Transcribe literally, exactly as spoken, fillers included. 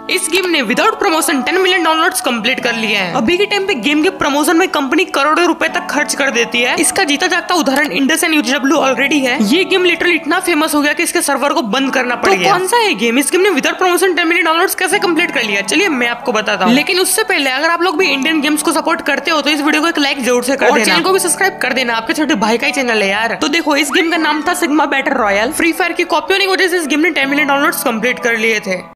इस गेम ने without promotion ten million downloads complete कर लिए हैं। अभी के टाइम पे गेम के प्रमोशन में कंपनी करोड़ों रुपए तक खर्च कर देती है। इसका जीता जागता उदाहरण इंडस एंड यूडब्ल्यू ऑलरेडी है। ये गेम लिटरली इतना फेमस हो गया कि इसके सर्वर को बंद करना पड़ गया। तो कौन सा है गेम? इस गेम ने without promotion ten million downloads कैसे कंप्लीट कर लिया, चलिए मैं आपको बताता हूँ। लेकिन उससे पहले अगर आप लोग भी इंडियन गेम्स को सपोर्ट करते हो तो इस वीडियो को एक लाइक जरूर से कर देना, चैनल को भी सब्सक्राइब कर देना। आपके छोटे भाई का ही चैनल है यार। तो देखो, इस गेम का नाम था Sigma Battle Royale. Free Fire की कॉपी होने की वजह से इस गेम ने टेन मिलियन डाउनलोड्स कंप्लीट कर लिए थे।